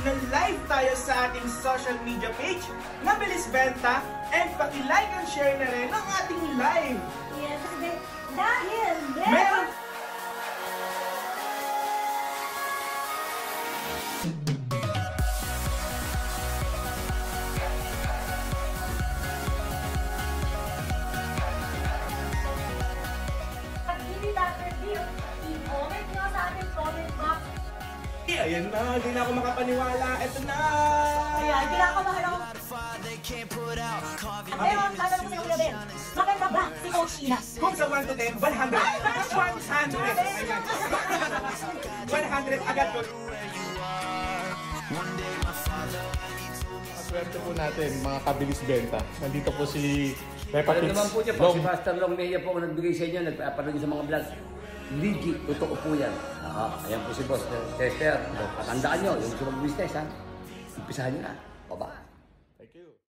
na live tayo sa ating social media page na Bilis Benta and paki-like and share na rin ang ating live. Yes, dahil Meron i-comment nyo sa ating comment box. ayan na, hindi na ako makapaniwala. Ito na! Ayan, kinakabahan ako. Pero, tatanong ko sa Kuya Ben, maganda ba si Coach Ina? Kung sa 1 to 10, 100. 100! Ayan. 100 agad ko. Swerte po natin, mga kabilis benta. Nandito po si Peppa Alam Pix. naman po niya po, si Pastor Long Mejia po ang nagbigay sa inyo, nagpapanood sa mga vlog. Legit, totoo po yan. Ayan po si Boss Chester. Patandaan nyo, yung sa mag-business ha. Umpisahan nyo na. Bye-bye.